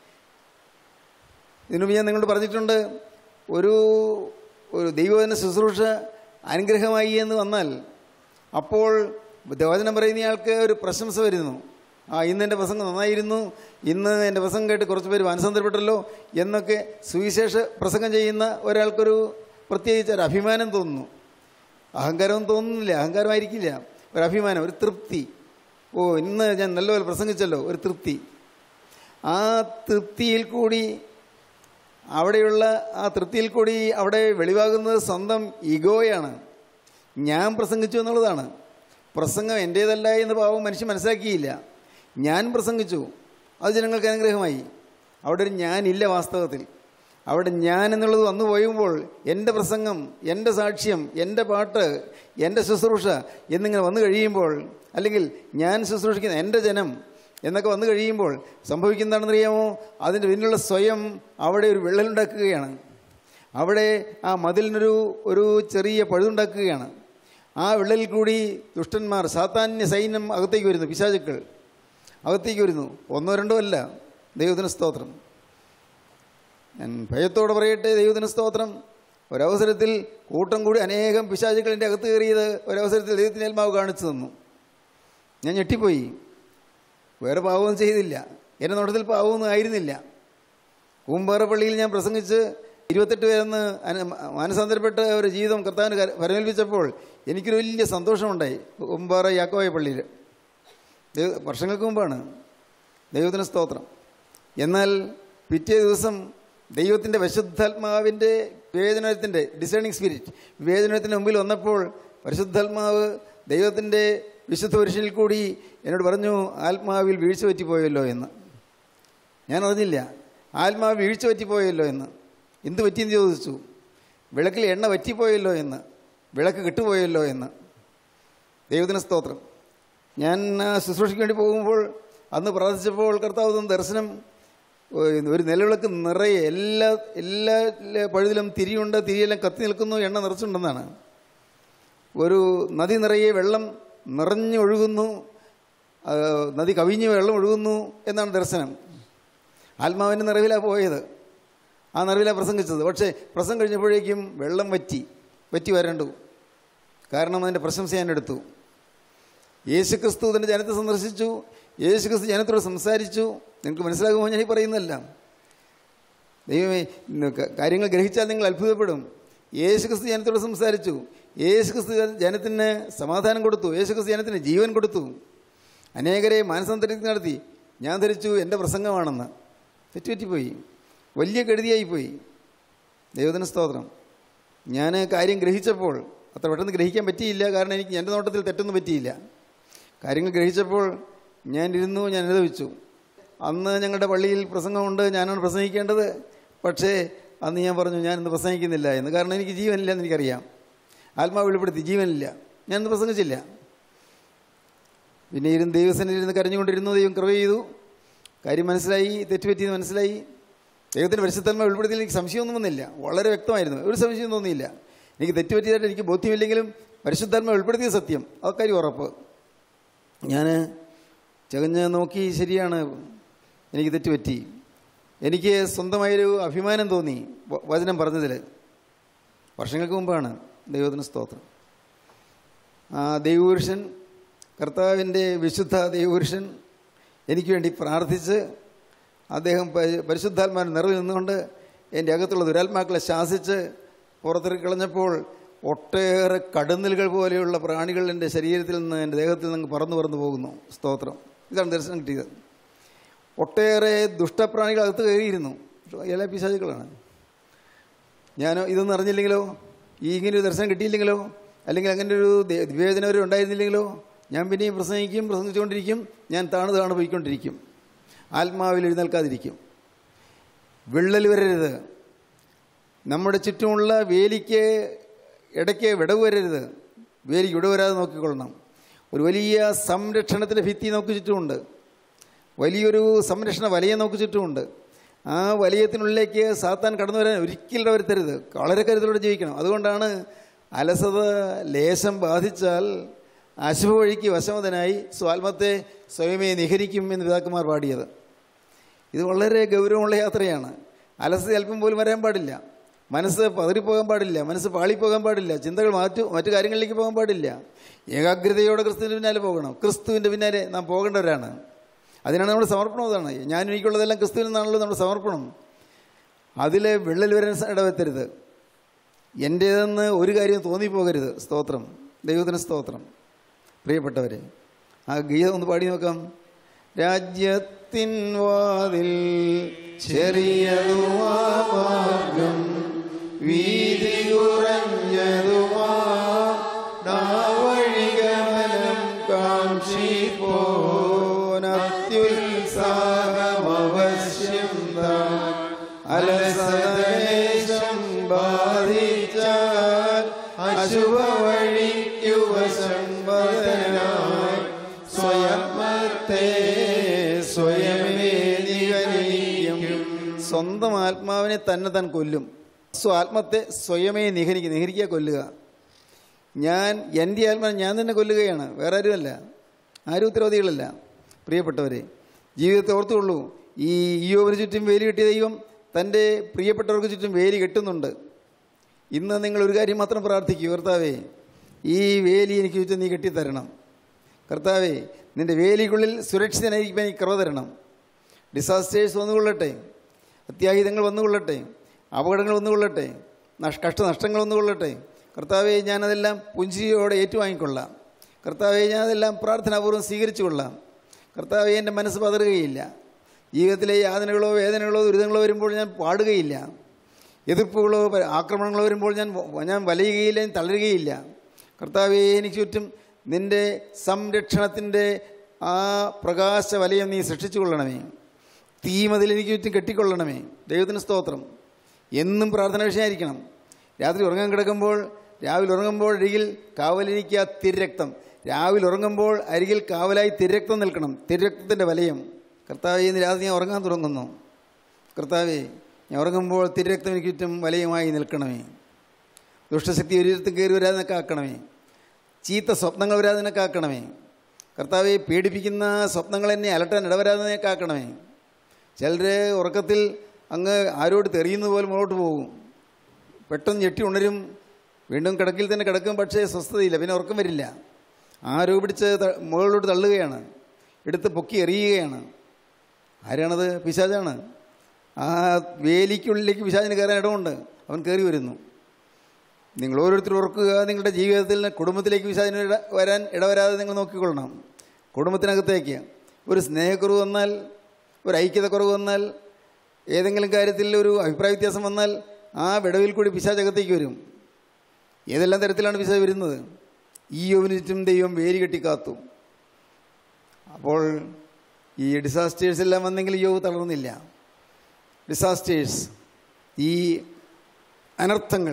ഇതിനുമുമ്പ് ഞാൻ നിങ്ങളോട് പറഞ്ഞിട്ടുണ്ട്, ഒരു ഒരു ദൈവജന ശുശ്രൂഷ അനുഗ്രഹമായി എന്ന് വന്നാൽ അപ്പോൾ വചനം പറയുന്നയാൾക്ക് ഒരു പ്രശംസ വരുന്നു. ആ ഇന്ന് എൻ്റെ പ്രസംഗം നന്നായിരുന്നു, ഇന്ന് എൻ്റെ പ്രസംഗം കേട്ട് കുറച്ച് പേര് മാനസാന്തരപ്പെട്ടല്ലോ എന്നൊക്കെ സുവിശേഷ പ്രസംഗം ചെയ്യുന്ന ഒരാൾക്കൊരു പ്രത്യേകിച്ച് ഒരു അഭിമാനം തോന്നുന്നു. അഹങ്കാരമൊന്നും തോന്നുന്നില്ല, അഹങ്കാരമായിരിക്കില്ല, ഒരു അഭിമാനം, ഒരു തൃപ്തി. ഓ ഇന്ന് ഞാൻ നല്ലപോലെ പ്രസംഗിച്ചല്ലോ, ഒരു തൃപ്തി. ആ തൃപ്തിയിൽ കൂടി അവിടെയുള്ള ആ തൃപ്തിയിൽ കൂടി അവിടെ വെളിവാകുന്നത് സ്വന്തം ഈഗോയാണ്. ഞാൻ പ്രസംഗിച്ചു എന്നുള്ളതാണ്. പ്രസംഗം എൻ്റേതല്ല എന്ന് പാവം മനുഷ്യൻ മനസ്സിലാക്കിയില്ല. ഞാൻ പ്രസംഗിച്ചു, അത് ജനങ്ങൾക്ക് അനുഗ്രഹമായി. അവിടെ ഒരു ഞാനില്ല. വാസ്തവത്തിൽ അവിടെ ഞാൻ എന്നുള്ളത് വന്നു പോയുമ്പോൾ എൻ്റെ പ്രസംഗം, എൻ്റെ സാക്ഷ്യം, എൻ്റെ പാട്ട്, എൻ്റെ ശുശ്രൂഷ എന്നിങ്ങനെ വന്നു കഴിയുമ്പോൾ, അല്ലെങ്കിൽ ഞാൻ ശുശ്രൂഷിക്കുന്ന എൻ്റെ ജനം എന്നൊക്കെ വന്നു കഴിയുമ്പോൾ സംഭവിക്കുന്നതാണെന്നറിയാമോ? അതിൻ്റെ പിന്നിലുള്ള സ്വയം അവിടെ ഒരു വിള്ളലുണ്ടാക്കുകയാണ്. അവിടെ ആ മതിലിനൊരു ഒരു ചെറിയ പഴുതുണ്ടാക്കുകയാണ്. ആ വിള്ളലിൽ കൂടി ദുഷ്ടന്മാർ, സാത്താന്യ സൈന്യം അകത്തേക്ക് വരുന്നു. പിശാചുക്കൾ അകത്തേക്ക് വരുന്നു. ഒന്നോ രണ്ടോ അല്ല. ദൈവത്തിന് സ്തോത്രം. ഞാൻ ഭയത്തോടെ പറയട്ടെ, ദൈവത്തിന് സ്തോത്രം. ഒരവസരത്തിൽ കൂട്ടം കൂടി അനേകം പിശാചുക്കളിൻ്റെ അകത്ത് കയറിയത് ഒരവസരത്തിൽ ദൈവത്തിൻ്റെ ആത്മാവ് കാണിച്ചു തന്നു. ഞാൻ ഞെട്ടിപ്പോയി. വേറെ പാവമൊന്നും ചെയ്തില്ല. എൻ്റെ നോട്ടത്തിൽ പാവമൊന്നും ആയിരുന്നില്ല. കൂമ്പാറപ്പള്ളിയിൽ ഞാൻ പ്രസംഗിച്ച് ഇരുപത്തെട്ട് പേരെന്ന് മാനസാന്തരപ്പെട്ട ഒരു ജീവിതം കർത്താവിന് പരമേൽപ്പിച്ചപ്പോൾ എനിക്കൊരു വലിയ സന്തോഷമുണ്ടായി. കൂമ്പാറ യാക്കോബായ പള്ളിയിൽ ദൈവ വർഷങ്ങൾക്ക് മുമ്പാണ്. ദൈവത്തിന് സ്തോത്രം. എന്നാൽ പിറ്റേ ദിവസം ദൈവത്തിൻ്റെ പരിശുദ്ധാത്മാവിൻ്റെ വിവേചനത്തിൻ്റെ ഡിസേണിങ് സ്പിരിറ്റ് വിവേചനത്തിന് മുമ്പിൽ വന്നപ്പോൾ പരിശുദ്ധാത്മാവ് ദൈവത്തിൻ്റെ വിശുദ്ധ പുരുഷനിൽ കൂടി എന്നോട് പറഞ്ഞു, ആത്മാവിൽ വീഴ്ച പറ്റിപ്പോയല്ലോ എന്ന്. ഞാൻ അറിഞ്ഞില്ല ആത്മാവ് വീഴ്ച പറ്റിപ്പോയല്ലോ എന്ന്. എന്ത് പറ്റിയെന്ന് ചോദിച്ചു. വിളക്കിൽ എണ്ണ വറ്റിപ്പോയല്ലോ എന്ന്, വിളക്ക് കെട്ടുപോയല്ലോ എന്ന്. ദൈവത്തിന് സ്തോത്രം. ഞാൻ ശുശ്രൂഷയ്ക്ക് വേണ്ടി പോകുമ്പോൾ അന്ന് പ്രാർത്ഥിച്ചപ്പോൾ കർത്താവ് തന്ന ദർശനം, ഒരു നിലവിളക്ക് നിറയെ എല്ലാ എല്ലാ പഴുതിലും തിരിയുണ്ട്, തിരിയെല്ലാം കത്തി നിൽക്കുന്നു, എണ്ണ നിറച്ചുണ്ടെന്നാണ്. ഒരു നദി നിറയെ വെള്ളം നിറഞ്ഞൊഴുകുന്നു, നദി കവിഞ്ഞ് വെള്ളം ഒഴുകുന്നു എന്നാണ് ദർശനം. ആത്മാവിൻ്റെ നിറവിലാണ് പോയത്. ആ നിറവിലാണ് പ്രസംഗിച്ചത്. പക്ഷേ പ്രസംഗം കഴിഞ്ഞപ്പോഴേക്കും വെള്ളം വറ്റി വറ്റി വരണ്ടു. കാരണം അതിൻ്റെ പ്രശംസ ഞാൻ എടുത്തു. യേശുക്രിസ്തു തൻ്റെ ജനത്തെ സന്ദർശിച്ചു. യേശുക്രിസ്തു ജനത്തോട് സംസാരിച്ചു. നിങ്ങൾക്ക് മനസ്സിലാകുമോ ഞാൻ ഈ പറയുന്നതല്ല? ദൈവമേ, കാര്യങ്ങൾ ഗ്രഹിച്ചാൽ നിങ്ങൾ അത്ഭുതപ്പെടും. യേശുക്രിസ്തു ജനത്തോട് സംസാരിച്ചു. യേശുക്രിസ്തു ജനത്തിന് സമാധാനം കൊടുത്തു. യേശുക്രിസ്തു ജനത്തിന് ജീവൻ കൊടുത്തു. അനേകരെ മാനസാന്തരത്തിൽ നടത്തി. ഞാൻ ധരിച്ചു എൻ്റെ പ്രസംഗമാണെന്ന്. തെറ്റുപറ്റിപ്പോയി. വലിയ കെടുതിയായിപ്പോയി. ദൈവത്തിന് സ്തോത്രം. ഞാൻ കാര്യം ഗ്രഹിച്ചപ്പോൾ അത്ര പെട്ടെന്ന് ഗ്രഹിക്കാൻ പറ്റിയില്ല. കാരണം എനിക്ക് എൻ്റെ നോട്ടത്തിൽ തെറ്റൊന്നും പറ്റിയില്ല. കാര്യങ്ങൾ ഗ്രഹിച്ചപ്പോൾ ഞാൻ ഇരുന്നു, ഞാൻ അനുഭവിച്ചു. അന്ന് ഞങ്ങളുടെ പള്ളിയിൽ പ്രസംഗമുണ്ട്, ഞാനാണ് പ്രസംഗിക്കേണ്ടത്. പക്ഷേ അന്ന് ഞാൻ പറഞ്ഞു, ഞാനിന്ന് പ്രസംഗിക്കുന്നില്ല എന്ന്. കാരണം എനിക്ക് ജീവനില്ല എന്ന് എനിക്കറിയാം. ആത്മാവ് വെളിപ്പെടുത്തി ജീവനില്ല. ഞാനിന്ന് പ്രസംഗിച്ചില്ല. പിന്നെ ഇരുന്ന് ദൈവസന്നിധിയിൽ ഇരുന്ന് കരഞ്ഞുകൊണ്ടിരുന്നു. ദൈവം കൃപ ചെയ്തു. കാര്യം മനസ്സിലായി, തെറ്റുപറ്റിയെന്ന് മനസ്സിലായി. ദൈവത്തിൻ്റെ പരിശുദ്ധാത്മാവ് വെളിപ്പെടുത്തിയിൽ എനിക്ക് സംശയമൊന്നും വന്നില്ല. വളരെ വ്യക്തമായിരുന്നു. ഒരു സംശയം തോന്നിയില്ല. എനിക്ക് തെറ്റുപറ്റിയതായിട്ട് എനിക്ക് ബോധ്യമില്ലെങ്കിലും പരിശുദ്ധാത്മാവ് വെളിപ്പെടുത്തിയ സത്യം, ആ കാര്യം ഉറപ്പ്. ഞാൻ ചകഞ്ഞ് നോക്കി, ശരിയാണ്, എനിക്ക് തെറ്റുപറ്റി. എനിക്ക് സ്വന്തമായൊരു അഭിമാനം തോന്നി വചനം പറഞ്ഞതിൽ. വർഷങ്ങൾക്ക് മുമ്പാണ്. ദൈവത്തിന് സ്തോത്രം. ആ ദൈവപുരുഷൻ, കർത്താവിൻ്റെ വിശുദ്ധ ദൈവപുരുഷൻ എനിക്ക് വേണ്ടി പ്രാർത്ഥിച്ച് അദ്ദേഹം പരിശുദ്ധാത്മാവിന് നിറവിൽ നിന്നുകൊണ്ട് എൻ്റെ അകത്തുള്ള ദുരാത്മാക്കളെ ശാസിച്ച് പുറത്തിറക്കി കളഞ്ഞപ്പോൾ ഒട്ടേറെ കടന്നലുകൾ പോലെയുള്ള പ്രാണികൾ എൻ്റെ ശരീരത്തിൽ നിന്ന്, എൻ്റെ ദേഹത്തിൽ നിന്ന് പറന്നു പറന്നു പോകുന്നു. സ്തോത്രം. ഇതാണ് ദർശനം കിട്ടിയത്. ഒട്ടേറെ ദുഷ്ടപ്രാണികൾ അകത്ത് കയറിയിരുന്നു. എല്ലാ പിശാചുക്കളാണ്. ഞാൻ ഇതൊന്നും അറിഞ്ഞില്ലെങ്കിലോ, ഈ ഇങ്ങനൊരു ദർശനം കിട്ടിയില്ലെങ്കിലോ, അല്ലെങ്കിൽ അങ്ങനെ ഒരു വിവേചനം വരെ ഉണ്ടായിരുന്നില്ലെങ്കിലോ, ഞാൻ പിന്നെയും പ്രസംഗിക്കും, പ്രസംഗിച്ചുകൊണ്ടിരിക്കും. ഞാൻ താണു താണു പോയിക്കൊണ്ടിരിക്കും. ആത്മാവിൽ എഴുന്നേൽക്കാതിരിക്കും. വിള്ളൽ വരരുത്. നമ്മുടെ ചുറ്റുമുള്ള വേലിക്ക് ഇടയ്ക്ക് വിടവ് വരരുത്. വേലിക്ക് വിടവ് വരാതെ നോക്കിക്കൊള്ളണം. ഒരു വലിയ സംരക്ഷണത്തിൻ്റെ ഭിത്തി നോക്കി ചുറ്റുമുണ്ട്. വലിയൊരു സംരക്ഷണ വലയം നോക്കി ചുറ്റുമുണ്ട്. ആ വലയത്തിനുള്ളിലേക്ക് സാത്താൻ കടന്നു വരാൻ ഒരിക്കലും വരുത്തരുത്. വളരെ കരുതലോടെ ജീവിക്കണം. അതുകൊണ്ടാണ് അലസത ലേശം ബാധിച്ചാൽ അശുഭ വഴിക്ക് വശമതനായി സ്വാത്മത്തെ സ്വയമേ നിഹരിക്കും എന്ന് പിതാക്കന്മാർ പാടിയത്. ഇത് വളരെ ഗൗരവമുള്ള യാത്രയാണ്. അലസത അല്പം പോലും വരാൻ പാടില്ല. മനസ്സ് പതറിപ്പോകാൻ പാടില്ല. മനസ്സ് പാളിപ്പോകാൻ പാടില്ല. ചിന്തകൾ മാറ്റു മറ്റു കാര്യങ്ങളിലേക്ക് പോകാൻ പാടില്ല. ഏകാഗ്രതയോടെ ക്രിസ്തുവിൻ്റെ പിന്നാലെ പോകണം. ക്രിസ്തുവിൻ്റെ പിന്നാലെ നാം പോകേണ്ടവരാണ്. അതിനാണ് നമ്മുടെ സമർപ്പണം. അതാണ് ഞാൻ എനിക്കുള്ളതെല്ലാം ക്രിസ്തുവിൽ നിന്നാണല്ലോ നമ്മുടെ സമർപ്പണം. അതിൽ വിള്ളൽ വരാൻ ഇടവരുത്തരുത്. എൻ്റേതെന്ന് ഒരു കാര്യം തോന്നിപ്പോകരുത്. സ്തോത്രം. ദൈവത്തിന് സ്തോത്രം. പ്രിയപ്പെട്ടവരെ, ആ ഗീതം ഒന്ന് പാടി നോക്കാം. രാജ്യത്തിൻ വാതിൽ ചെറിയതുമാ മാർഗം, വീതി കുറഞ്ഞതുമാ വഴിഗമനം, സ്വയമേ നിഹനിക്കും. സ്വന്തം ആത്മാവിനെ തന്നെ താൻ കൊല്ലും. ആത്മത്തെ സ്വയമേ നിഹനിക്കും. നിഹനിക്കുക, കൊല്ലുക. ഞാൻ എൻ്റെ ആത്മാവിനെ ഞാൻ തന്നെ കൊല്ലുകയാണ്, വേറെ ആരുമല്ല, ആരും ഉത്തരവാദികളല്ല. പ്രിയപ്പെട്ടവരെ, ജീവിതത്തെ ഓർത്തുകൊള്ളൂ. ഈ ഇയ്യോബിന് ചുറ്റും വേലി കെട്ടിയ ദൈവം തൻ്റെ പ്രിയപ്പെട്ടവർക്ക് ചുറ്റും വേലി കെട്ടുന്നുണ്ട്. ഇന്ന് നിങ്ങൾ ഒരു കാര്യം മാത്രം പ്രാർത്ഥിക്കൂ, കർത്താവേ ഈ വേലി എനിക്ക് ചുറ്റും നീ കെട്ടിത്തരണം. കർത്താവേ നിൻ്റെ വേലിക്കുള്ളിൽ സുരക്ഷിതനായിരിക്കാൻ എനിക്ക് കൃപ തരണം. ഡിസാസ്റ്റേഴ്സ് വന്നുകൊള്ളട്ടെ, അത്യാഹിതങ്ങൾ വന്നുകൊള്ളട്ടെ, അപകടങ്ങൾ വന്നുകൊള്ളട്ടെ, നഷ് കഷ്ടനഷ്ടങ്ങൾ വന്നുകൊള്ളട്ടെ, കർത്താവെ ഞാനതെല്ലാം പുഞ്ചിരിയോടെ ഏറ്റുവാങ്ങിക്കൊള്ളാം. കർത്താവെ ഞാനതെല്ലാം പ്രാർത്ഥനാപൂർവ്വം സ്വീകരിച്ചു കൊള്ളാം. കർത്താവെ എൻ്റെ മനസ്സ് പതറുകയില്ല. ജീവിതത്തിലെ യാതനകളോ വേദനകളോ ദുരിതങ്ങളോ വരുമ്പോൾ ഞാൻ പാടുകയില്ല. എതിർപ്പുകളോ ആക്രമണങ്ങളോ വരുമ്പോൾ ഞാൻ ഞാൻ വലയുകയില്ല, ഞാൻ തളരുകയില്ല. കർത്താവെ എനിക്ക് ചുറ്റും നിൻ്റെ സംരക്ഷണത്തിൻ്റെ ആ പ്രകാശ വലയം നീ സൃഷ്ടിച്ചു കൊള്ളണമേ. തീമതിൽ എനിക്ക് ചുറ്റും കെട്ടിക്കൊള്ളണമേ. ദൈവത്തിന് സ്തോത്രം. എന്നും പ്രാർത്ഥന വിഷയമായിരിക്കണം. രാത്രി ഉറങ്ങാൻ കിടക്കുമ്പോൾ, രാവിലെ ഉറങ്ങുമ്പോൾ അരികിൽ കാവലിരിക്കുക തിരുരക്തം. രാവിലെ ഉറങ്ങുമ്പോൾ അരികിൽ കാവലായി തിരുരക്തം നിൽക്കണം, തിരുരക്തത്തിൻ്റെ വലയം. കർത്താവെ ഇന്ന് രാത്രി ഞാൻ ഉറങ്ങാൻ തുടങ്ങുന്നു. കർത്താവെ ഞാൻ ഉറങ്ങുമ്പോൾ തിരുരക്തം എനിക്ക് ചുറ്റും വലയമായി നിൽക്കണമേ. ദുഷ്ടശക്തി ഒരിടത്തും കയറി വരാതെ കാക്കണമേ. ചീത്ത സ്വപ്നങ്ങൾ വരാതെ കാക്കണമേ. കർത്താവെ പീഡിപ്പിക്കുന്ന സ്വപ്നങ്ങൾ എന്നെ അലട്ടാൻ ഇടവരാതെ കാക്കണമേ. ചിലർ ഉറക്കത്തിൽ അങ്ങ് ആരോട് തെറിയുന്ന പോലെ മുന്നോട്ട് പോകും. പെട്ടെന്ന് ഞെട്ടി ഉണരും, വീണ്ടും കിടക്കിൽ തന്നെ കിടക്കും, പക്ഷേ സ്വസ്ഥതയില്ല, പിന്നെ ഉറക്കം വരില്ല. ആരോ പിടിച്ച് മുകളിലോട്ട് തള്ളുകയാണ്, എടുത്ത് പൊക്കി എറിയുകയാണ്. ആരാണത്? പിശാചാണ്. ആ വേലിക്കുള്ളിലേക്ക് പിശാചിന് കയറാൻ ഇടമുണ്ട്, അവൻ കയറി വരുന്നു. നിങ്ങൾ ഓരോരുത്തരും ഓർക്കുക, നിങ്ങളുടെ ജീവിതത്തിൽ കുടുംബത്തിലേക്ക് പിശാചിന് ഇട വരാൻ ഇടവരാതെ നിങ്ങൾ നോക്കിക്കൊള്ളണം. കുടുംബത്തിനകത്തേക്ക് ഒരു സ്നേഹക്കുറവ് വന്നാൽ, ഒരു ഐക്യതക്കുറവ് വന്നാൽ, ഏതെങ്കിലും കാര്യത്തിൽ ഒരു അഭിപ്രായ വ്യത്യാസം വന്നാൽ ആ വിടവിൽ കൂടി പിശാചകത്തേക്ക് വരും. ഏതെല്ലാം തരത്തിലാണ് പിശാച് വരുന്നത്? ഇയ്യോബിന് ചുറ്റും ദൈവം വേലി കെട്ടിക്കാത്തു. അപ്പോൾ ഈ ഡിസാസ്റ്റേഴ്സ് എല്ലാം വന്നെങ്കിൽ ഇയ്യോബ് തളർന്നില്ല. ഡിസാസ്റ്റേഴ്സ്, ഈ അനർത്ഥങ്ങൾ,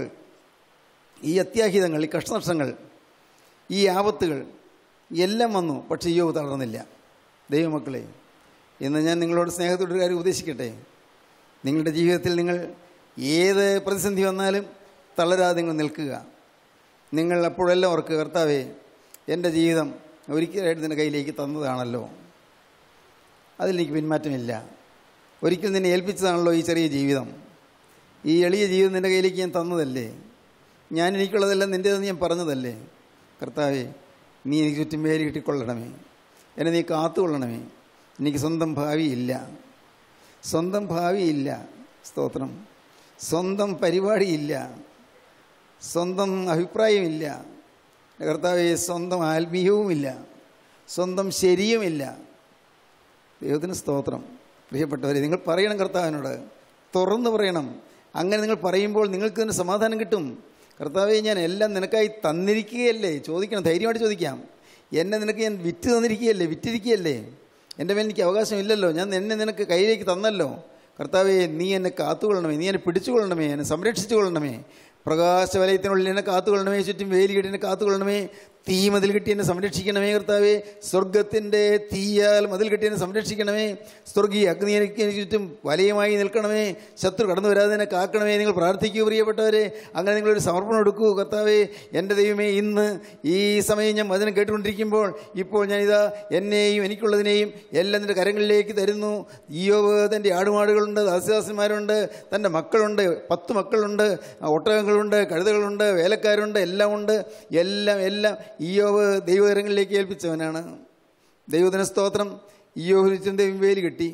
ഈ അത്യാഹിതങ്ങൾ, ഈ കഷ്ടനഷ്ടങ്ങൾ, ഈ ആപത്തുകൾ എല്ലാം വന്നു, പക്ഷേ ഇയ്യോബ് തളർന്നില്ല. ദൈവമക്കളെ, ഇന്ന് ഞാൻ നിങ്ങളോട് സ്നേഹത്തോടൊരു കാര്യം ഉപദേശിക്കട്ടെ. നിങ്ങളുടെ ജീവിതത്തിൽ നിങ്ങൾ ഏത് പ്രതിസന്ധി വന്നാലും തളരാതെ നിങ്ങൾ നിൽക്കുക. നിങ്ങൾ അപ്പോഴെല്ലാം ഓർക്കുക, കർത്താവേ എൻ്റെ ജീവിതം ഒരിക്കലായിട്ട് നിൻ്റെ കയ്യിലേക്ക് തന്നതാണല്ലോ, അതിലെനിക്ക് പിന്മാറ്റമില്ല. ഒരിക്കലും നിന്നെ ഏൽപ്പിച്ചതാണല്ലോ ഈ ചെറിയ ജീവിതം, ഈ എളിയ ജീവിതം നിൻ്റെ കയ്യിലേക്ക് ഞാൻ തന്നതല്ലേ, ഞാൻ എനിക്കുള്ളതെല്ലാം നിൻ്റേതെന്ന് ഞാൻ പറഞ്ഞതല്ലേ. കർത്താവേ നീ എനിക്ക് ചുറ്റും വേലി കിട്ടിക്കൊള്ളണമേ, എന്നെ നീ കാത്തുകൊള്ളണമേ. എനിക്ക് സ്വന്തം ഭാവിയില്ല, സ്വന്തം ഭാവിയില്ല, സ്തോത്രം. സ്വന്തം പരിപാടിയില്ല, സ്വന്തം അഭിപ്രായമില്ല. കർത്താവേ സ്വന്തം ആത്മീയവുമില്ല, സ്വന്തം ശരിയുമില്ല. ദൈവത്തിന് സ്തോത്രം. പ്രിയപ്പെട്ടവരെ, നിങ്ങൾ പറയണം കർത്താവിനോട്, തുറന്നു പറയണം. അങ്ങനെ നിങ്ങൾ പറയുമ്പോൾ നിങ്ങൾക്ക് തന്നെ സമാധാനം കിട്ടും. കർത്താവേ ഞാൻ എല്ലാം നിനക്കായി തന്നിരിക്കുകയല്ലേ. ചോദിക്കണം, ധൈര്യമായിട്ട് ചോദിക്കാം. എന്നെ നിനക്ക് ഞാൻ വിറ്റ് തന്നിരിക്കുകയല്ലേ, വിറ്റിരിക്കുകയല്ലേ, എൻ്റെ മേൽ എനിക്ക് അവകാശമില്ലല്ലോ, ഞാൻ എന്നെ നിനക്ക് കയ്യിലേക്ക് തന്നല്ലോ. കർത്താവേ നീ എന്നെ കാത്തുകൊള്ളണമേ, നീ എന്നെ പിടിച്ചുകൊള്ളണമേ, എന്നെ സംരക്ഷിച്ചു കൊള്ളണമേ. പ്രകാശവലയത്തിനുള്ളിൽ എന്നെ കാത്തുകൊള്ളണമേ, ചുറ്റും വേലി കെട്ടി എന്നെ കാത്തുകൊള്ളണമേ. തീ മതിൽ കെട്ടി എന്നെ സംരക്ഷിക്കണമേ. കർത്താവേ സ്വർഗത്തിൻ്റെ തീയാൽ മതിൽ കെട്ടി എന്നെ സംരക്ഷിക്കണമേ. സ്വർഗീയ അഗ്നി എനിക്ക് എനിക്ക് ചുറ്റും വലയമായി നിൽക്കണമേ. ശത്രു കടന്നു വരാതെ എന്നെ കാക്കണമേ. നിങ്ങൾ പ്രാർത്ഥിക്കൂ പ്രിയപ്പെട്ടവരെ, അങ്ങനെ നിങ്ങളൊരു സമർപ്പണം എടുക്കൂ. കർത്താവേ എൻ്റെ ദൈവമേ, ഇന്ന് ഈ സമയം ഞാൻ വചനം കേട്ടുകൊണ്ടിരിക്കുമ്പോൾ ഇപ്പോൾ ഞാനിതാ എന്നെയും എനിക്കുള്ളതിനെയും എല്ലാം നിൻ്റെ കരങ്ങളിലേക്ക് തരുന്നു. ഇയ്യോബ് തൻ്റെ ആടുമാടുകളുണ്ട്, ദാസദാസന്മാരുണ്ട്, തൻ്റെ മക്കളുണ്ട്, പത്ത് മക്കളുണ്ട്, ഒട്ടകങ്ങളുണ്ട്, കഴുതകളുണ്ട്, വേലക്കാരുണ്ട്, എല്ലാം ഉണ്ട്. എല്ലാം എല്ലാം ഇയ്യോബ് ദൈവകരങ്ങളിലേക്ക് ഏൽപ്പിച്ചവനാണ്. ദൈവത്തിന് സ്തോത്രം. ഇയ്യോബിന് ചുറ്റും ദൈവം വേലി കെട്ടി.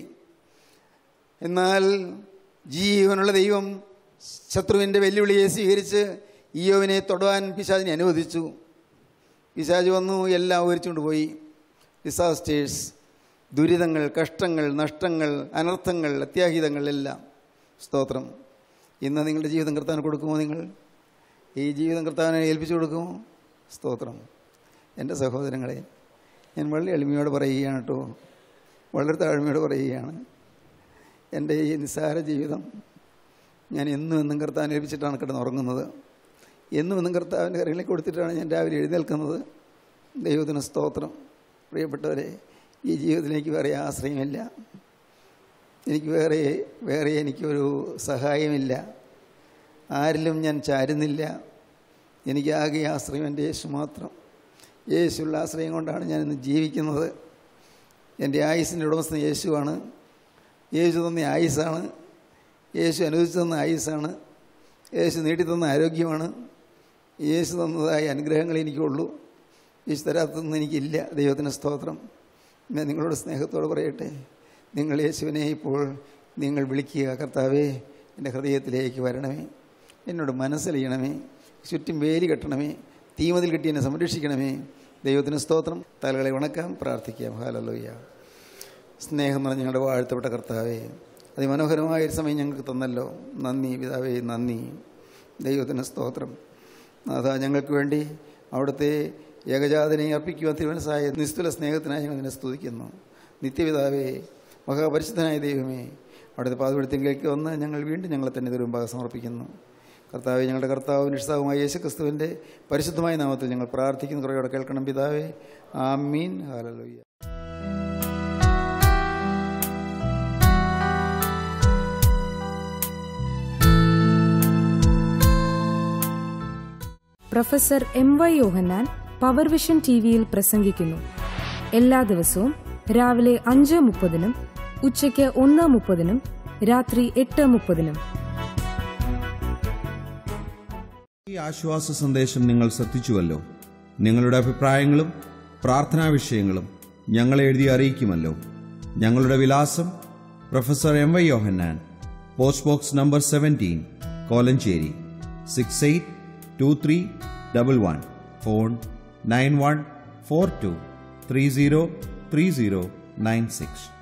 എന്നാൽ ജീവനുള്ള ദൈവം ശത്രുവിൻ്റെ വെല്ലുവിളിയെ സ്വീകരിച്ച് ഇയ്യോബിനെ തൊടുവാൻ പിശാചിനെ അനുവദിച്ചു. പിശാച് വന്നു, എല്ലാം ഒരിച്ചുകൊണ്ട് പോയി. ഡിസാസ്റ്റേഴ്സ്, ദുരിതങ്ങൾ, കഷ്ടങ്ങൾ, നഷ്ടങ്ങൾ, അനർത്ഥങ്ങൾ, അത്യാഹിതങ്ങൾ എല്ലാം. സ്തോത്രം. ഇന്ന് നിങ്ങളുടെ ജീവിതം കർത്താവിന് കൊടുക്കുമോ? നിങ്ങൾ ഈ ജീവിതം കർത്താവിനെ ഏൽപ്പിച്ചു കൊടുക്കുമോ? സ്തോത്രം. എൻ്റെ സഹോദരങ്ങളെ, ഞാൻ വളരെ എളിമയോട് പറയുകയാണ് കേട്ടോ, വളരെ താഴ്മയോട് പറയുകയാണ്. എൻ്റെ ഈ നിസ്സാര ജീവിതം ഞാൻ എന്നും എന്നും കർത്താവിനെ ഏൽപ്പിച്ചിട്ടാണ് കിടന്നുറങ്ങുന്നത്. എന്നും എന്നും കർത്താവിൻ്റെ കരങ്ങളിലേക്ക് കൊടുത്തിട്ടാണ് ഞാൻ രാവിലെ എഴുന്നേൽക്കുന്നത്. ദൈവത്തിന് സ്തോത്രം. പ്രിയപ്പെട്ടവരെ, ഈ ജീവിതത്തിൽ എനിക്ക് വേറെ ആശ്രയമില്ല. എനിക്ക് വേറെ വേറെ എനിക്കൊരു സഹായമില്ല. ആരിലും ഞാൻ ചാരുന്നില്ല. എനിക്ക് ആകെ ആശ്രയം എൻ്റെ യേശു മാത്രം. യേശുള്ള ആശ്രയം കൊണ്ടാണ് ഞാനിന്ന് ജീവിക്കുന്നത്. എൻ്റെ ആയുസിൻ്റെ ഉടമസ്ഥൻ യേശുവാണ്. യേശു തന്ന ആയുസ്സാണ്. യേശു അനുവദിച്ചു തന്ന ആയുസ്സാണ്. യേശു നീട്ടിത്തന്ന ആരോഗ്യമാണ്. യേശു തന്നതായ അനുഗ്രഹങ്ങൾ എനിക്കുള്ളൂ. യേശു തരാത്തൊന്നും എനിക്കില്ല. ദൈവത്തിന് സ്തോത്രം. ഞാൻ നിങ്ങളോട് സ്നേഹത്തോട് പറയട്ടെ, നിങ്ങൾ യേശുവിനെ ഇപ്പോൾ നിങ്ങൾ വിളിക്കുക, കർത്താവേ എൻ്റെ ഹൃദയത്തിലേക്ക് വരണമേ, എന്നോട് മനസ്സലിയണമേ, ചുറ്റും വേലി കെട്ടണമേ, തീമതിൽ കെട്ടി എന്നെ സംരക്ഷിക്കണമേ. ദൈവത്തിന് സ്തോത്രം. തലകളെ വണക്കാം, പ്രാർത്ഥിക്കാം. ഹല്ലേലൂയ. സ്നേഹം നിറഞ്ഞ ഞങ്ങളുടെ വാഴ്ത്തപ്പെട്ട കർത്താവേ, അതിമനോഹരമായൊരു സമയം ഞങ്ങൾക്ക് തന്നല്ലോ. നന്ദി പിതാവേ, നന്ദി. ദൈവത്തിന് സ്തോത്രം. അതാ ഞങ്ങൾക്ക് വേണ്ടി അവിടുത്തെ ഏകജാതനെ അർപ്പിക്കുവാൻ തിരുമനസ്സായ നിസ്തുല സ്നേഹത്തിനായി ഞങ്ങൾ നിന്നെ സ്തുതിക്കുന്നു. നിത്യപിതാവേ, മഹാപരിശുദ്ധനായ ദൈവമേ, അവിടുത്തെ പാദപീഠത്തിലേക്ക് വന്ന് ഞങ്ങൾ വീണ്ടും ഞങ്ങളെ തന്നെ തിരുമുമ്പാകെ സമർപ്പിക്കുന്നു. കർത്താവെ, ഞങ്ങളുടെ കർത്താവും രക്ഷിതാവുമായ യേശുക്രിസ്തുവിൻ്റെ പരിശുദ്ധമായ നാമത്തിൽ ഞങ്ങൾ പ്രാർത്ഥിക്കുന്നു. കുറയോടെ കേൾക്കണം പിതാവേ. ആമീൻ. ഹല്ലേലൂയ. Professor M Y Yohannan power vision T വിയിൽ പ്രസംഗിക്കുന്നു. എല്ലാ ദിവസവും രാവിലെ അഞ്ച് മുപ്പതിനും ഉച്ചയ്ക്ക് ഒന്ന് മുപ്പതിനും രാത്രി എട്ട് മുപ്പതിനും. ഈ ആശ്വാസ സന്ദേശം നിങ്ങൾ ശ്രദ്ധിച്ചുവല്ലോ. നിങ്ങളുടെ അഭിപ്രായങ്ങളും പ്രാർത്ഥനാ വിഷയങ്ങളും ഞങ്ങളെ എഴുതി അറിയിക്കുമല്ലോ. ഞങ്ങളുടെ വിലാസം: professor M Y Yohannan, post box number seventeen, Kolenchery six eight two three double one. Phone nine one four two three zero three zero nine six.